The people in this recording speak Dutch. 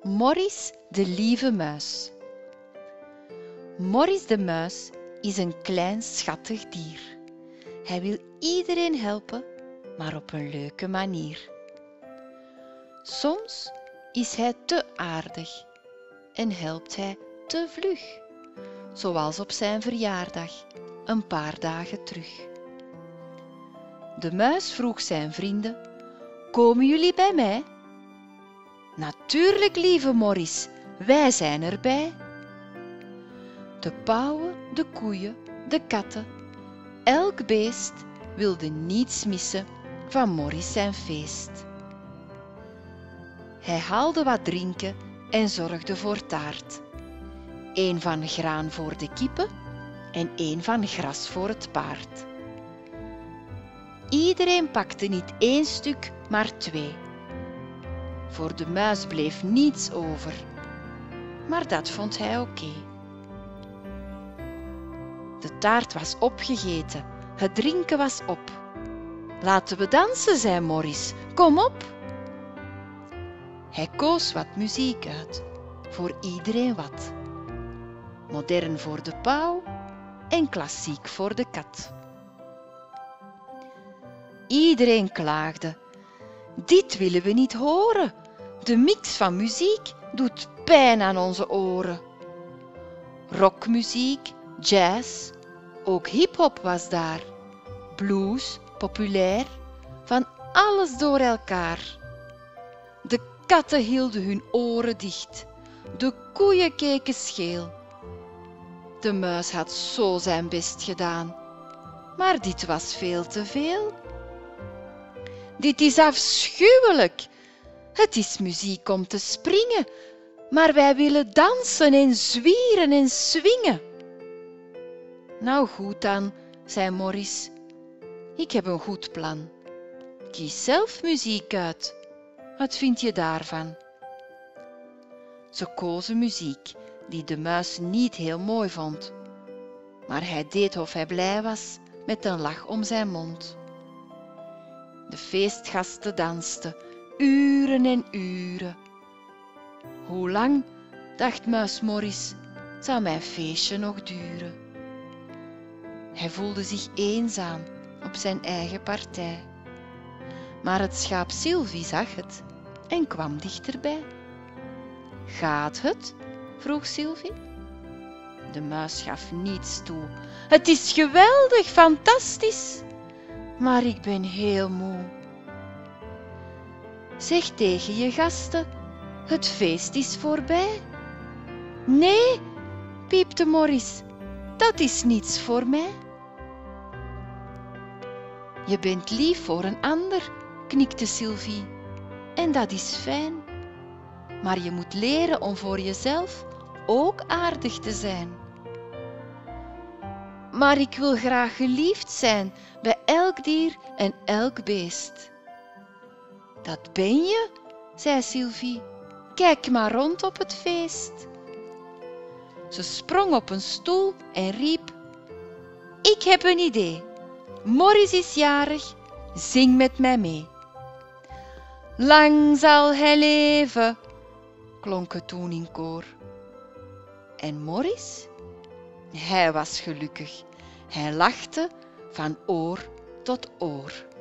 Morris de lieve muis. Morris de muis is een klein schattig dier. Hij wil iedereen helpen, maar op een leuke manier. Soms is hij te aardig en helpt hij te vlug, zoals op zijn verjaardag een paar dagen terug. De muis vroeg zijn vrienden: komen jullie bij mij? Natuurlijk, lieve Morris, wij zijn erbij. De pauwen, de koeien, de katten, elk beest wilde niets missen van Morris zijn feest. Hij haalde wat drinken en zorgde voor taart. Eén van graan voor de kippen en één van gras voor het paard. Iedereen pakte niet 1 stuk, maar 2. Voor de muis bleef niets over, maar dat vond hij oké. De taart was opgegeten, het drinken was op. Laten we dansen, zei Morris, kom op. Hij koos wat muziek uit, voor iedereen wat. Modern voor de pauw en klassiek voor de kat. Iedereen klaagde: dit willen we niet horen. De mix van muziek doet pijn aan onze oren. Rockmuziek, jazz, ook hip-hop was daar. Blues, populair, van alles door elkaar. De katten hielden hun oren dicht, de koeien keken scheel. De muis had zo zijn best gedaan, maar dit was veel te veel. Dit is afschuwelijk. Het is muziek om te springen, maar wij willen dansen en zwieren en swingen. Nou goed dan, zei Morris, ik heb een goed plan. Kies zelf muziek uit. Wat vind je daarvan? Ze kozen muziek die de muis niet heel mooi vond, maar hij deed of hij blij was met een lach om zijn mond. De feestgasten dansten, uren en uren. Hoe lang, dacht muis Morris, zou mijn feestje nog duren? Hij voelde zich eenzaam op zijn eigen partij. Maar het schaap Sylvie zag het en kwam dichterbij. Gaat het? vroeg Sylvie. De muis gaf niets toe. Het is geweldig, fantastisch, maar ik ben heel moe. Zeg tegen je gasten, het feest is voorbij. Nee, piepte Morris, dat is niets voor mij. Je bent lief voor een ander, knikte Sylvie, en dat is fijn. Maar je moet leren om voor jezelf ook aardig te zijn. Maar ik wil graag geliefd zijn bij elk dier en elk beest. Dat ben je, zei Sylvie. Kijk maar rond op het feest. Ze sprong op een stoel en riep: ik heb een idee. Morris is jarig, zing met mij mee. Lang zal hij leven, klonk het toen in koor. En Morris? Hij was gelukkig. Hij lachte van oor tot oor.